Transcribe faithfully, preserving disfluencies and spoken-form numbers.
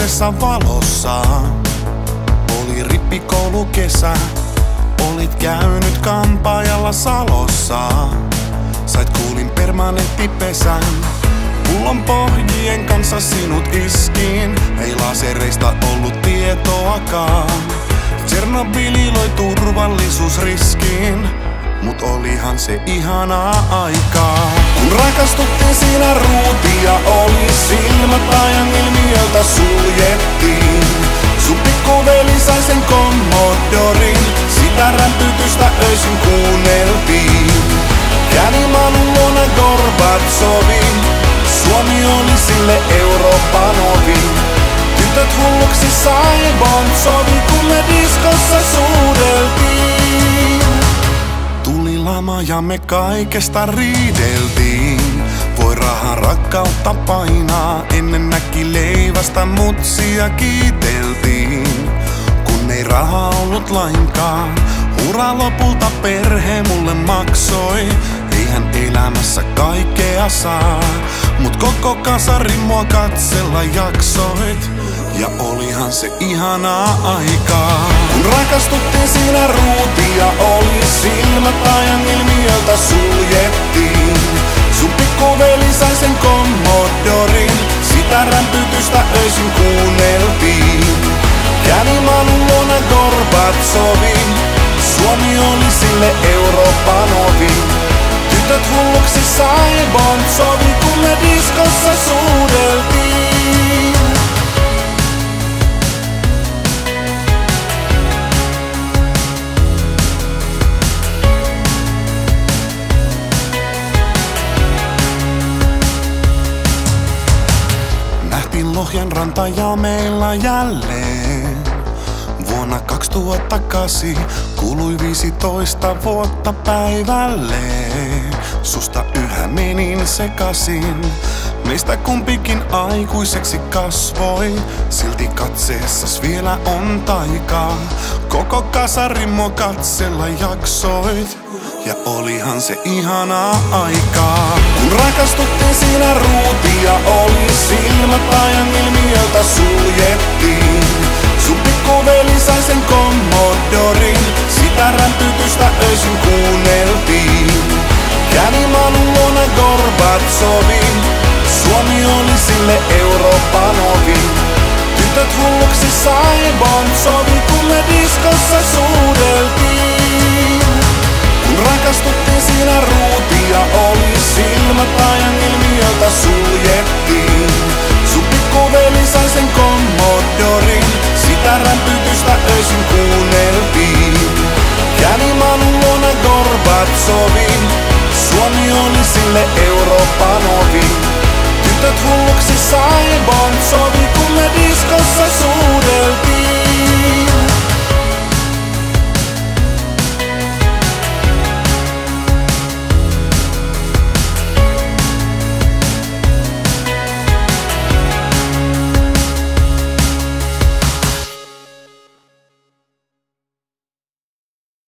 uudessa valossa. Oli rippikoulukesä, olit käynyt kampaajalla Salossa. Sait kuulin permanenttipesän, pullon pohjien kanssa sinut iskiin. Ei lasereista ollut tietoakaan, Tšernobyl loi turvallisuusriskiin. Mut olihan se ihanaa aikaa, kun rakastuttiin siinä ruutia oli silmät ajan ilmiöltä suljettiin. Sun pikkuveli sai sen Commodorin, sitä rämpytystä öisin kuunneltiin. Kävi Manun luona Gorbatsovin, Suomi oli sille Euroopan ovi. Tytöt hulluksi sai Bon Jovi, kun me diskossa suudeltiin. Tuli lama ja me kaikesta riideltiin. Voi rahan rakkautta painaa, ennen näki leivästä mutsia kiiteltiin. Kun ei rahaa ollut lainkaan, ura lopulta perhe mulle maksoi. Eihän elämässä kaikkea saa, mut koko kasari mua katsella jaksoit. Ja olihan se ihanaa aikaa, kun rakastuttiin siinä ruutia oli silmät ajan ilmiöltä suljettiin. Sun pikkuveli sai sen Commodorin, sitä rämpytystä öisin kuunneltiin. Kävi Manun luona Gorbatsovin, Suomi oli sille Euroopan ovi. Tytöt hulluksi sai Bon Jovi, kun me diskossa suudeltiin. Nähtiin Lohjan ranta ja meillä jälleen. Vuonna kaksituhattakahdeksan kului viisitoista vuotta päivälleen. Susta yhä menin sekasin, meistä kumpikin aikuiseksi kasvoi. Silti katseessas vielä on taikaa, koko kasari mua katsella jaksoit. Ja olihan se ihanaa aikaa, kun rakastuttiin siinä ruutia oli silmät ajan ilmiöltä suljettiin. Sun pikkuveli sai sen Commodorin, sitä rämpytystä öisin kuunneltiin. Kävi Manun luona Gorbatsovin, Suomi oli sille Euroopan ovi. Tytöt hulluksi sai Bon Jovi, kun me diskossa suudeltiin. Kun rakastuttiin siinä ruutia oli silmät ajan ilmiöltä suljettiin. Sun pikkuveli sai sen Commodorin, sitä rämpytystä öisin kuunneltiin. Kävi Manun luona Gorbatsovin, Suomi oli sille Euroopan ovi. Tytöt hulluksi sai Bon Jovi, kun me diskossa